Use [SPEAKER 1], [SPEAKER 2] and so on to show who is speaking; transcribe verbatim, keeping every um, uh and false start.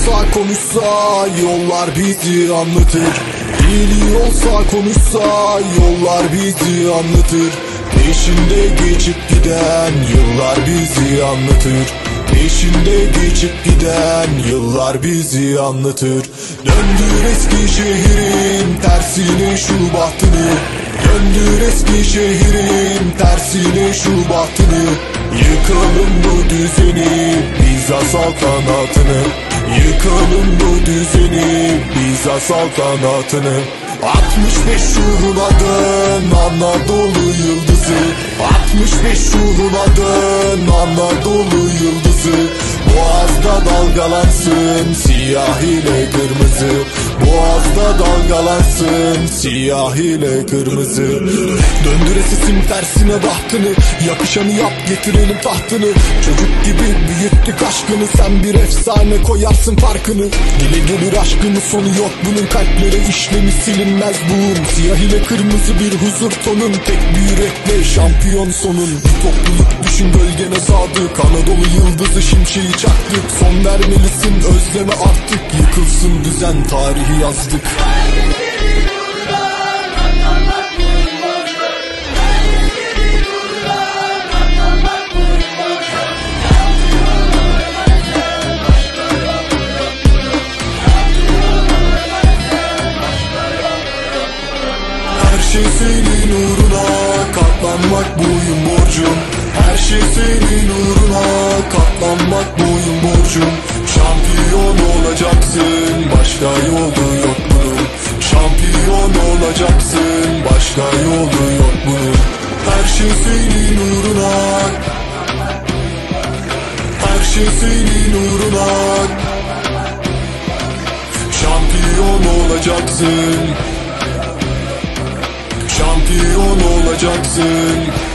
[SPEAKER 1] olsa konuşsa yollar bizi anlatır. Dili olsa konuşsa yollar bizi anlatır. Peşinde geçip giden yıllar bizi anlatır. Peşinde geçip giden yıllar bizi anlatır. Döndür eski şehrin tersine şu bahtını. Döndür eski şehrin tersine şu bahtını. Yıkalım bu düzeni, Biza saltanatını. Yıkalım bu düzeni, Biza saltanatını. altmış beş yılına dön Anadolu yıldızı. altmış beş yılına dön Anadolu yıldızı. Boğazda dalgalansın siyah ile kırmızı. Boğazda dalgalansın siyah ile kırmızı. Döndür esisin tersine bahtını. Yakışanı yap getirelim tahtını. Çocuk gibi büyüttük aşkını. Sen bir efsane koyarsın farkını. Dile gelir aşkının sonu yok bunun. Kalplere işlemi silinmez buğum. Siyah ile kırmızı bir huzur tonun. Tek bir yürekle şampiyon sonun. Bir topluluk düşün gölgene sadık. Anadolu yıldızı şimşeği çaktık. Son vermelisin özleme artık. Yıkılsın düzen tarihi yazdık. Her şey senin uğruna katlanmak boyun borcum. Her şey senin uğruna katlanmak boyun borcum. Şampiyon olacaksın başka yolu yok bunun. Şampiyon olacaksın başka yolu yok bunun. Her şey senin uğruna. Her şey senin uğruna. Şampiyon olacaksın. Şampiyon olacaksın.